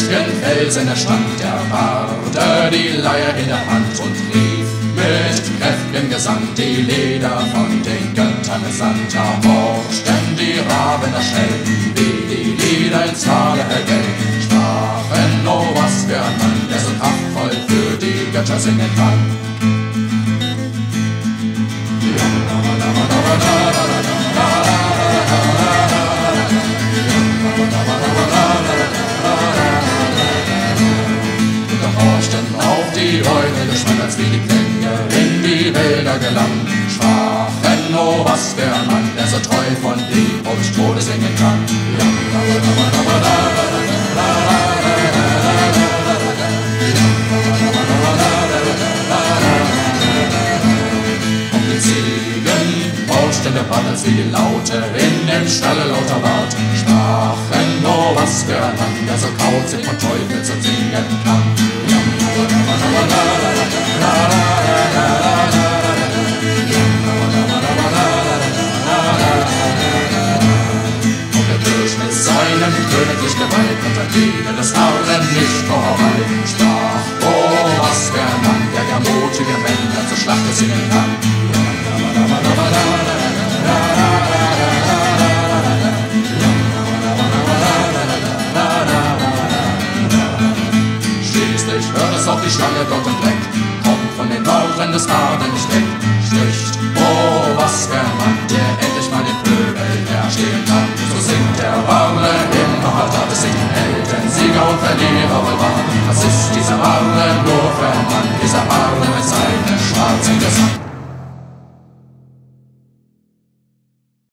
festigen Felsen stand der Barde, die Leier in der Hand und rief mit kräftigem Gesang die Lieder von den Göttern gesandt. Da horchten die Raben erschellen, wie die Lieder ins Tale ergellen, sprachen, oh was für ein Mann, der so kraftvoll für die Götter singen kann. Die Eule geschmettert wie die Klänge in die Wälder gelangt, sprachen, oh was für ein Mann, der so treu von Lieb und Tode singen kann. Und die Ziegen bauschten der Brand, als wie die Laute in dem Stalle lauter ward, sprachen, oh was für ein Mann, der so kauzig von Teufel zu singen kann. Und der König mit seinem königlich Gewalt untergehen des Armen nicht vorbei, sprach, oh was für ein Mann, der gar mutige Männer zur Schlacht singen kann. Auch die Schlange Gott entdeckt, kommt von den Worten des Barden nicht weg, spricht, oh was für ein Mann, der endlich mal den Pöbel herstehen kann. So singt der Barde immer weiter, bis singen Helden, Sieger und Verlierer wohl wahr. Was ist dieser Barde nur für ein Mann, dieser